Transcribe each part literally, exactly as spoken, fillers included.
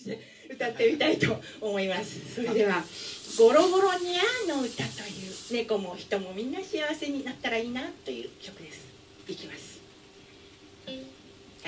じで歌ってみたいと思います。それでは「ゴロゴロニャーの歌」という猫も人もみんな幸せになったらいいなという曲です。いきます。はい。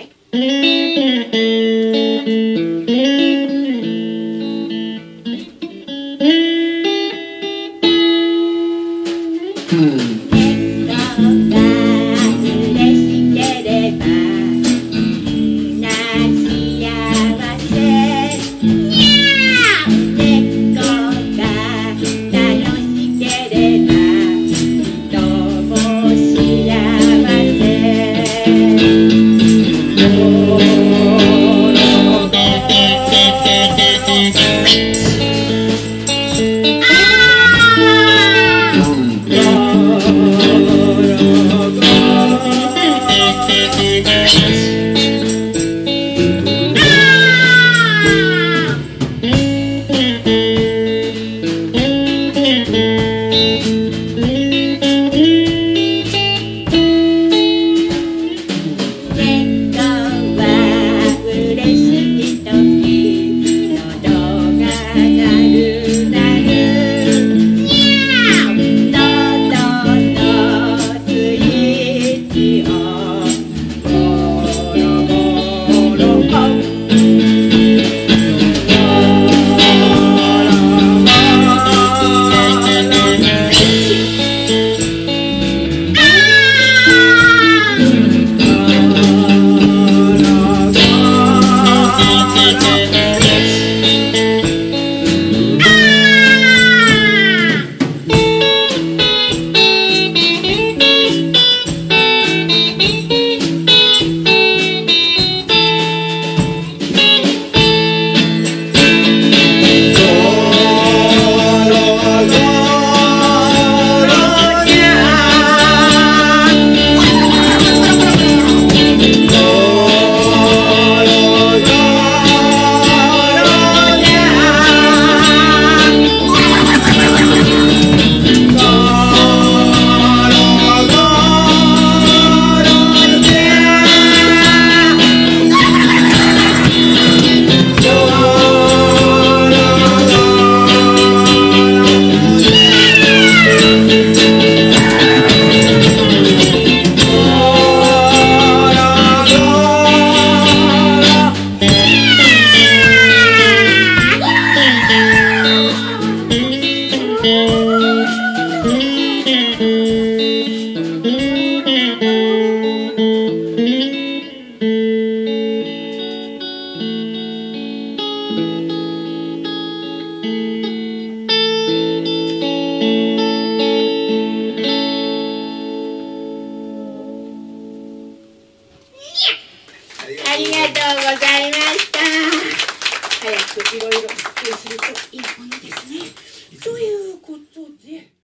ありがとうございました。早くいろいろ普及するといいものですね。という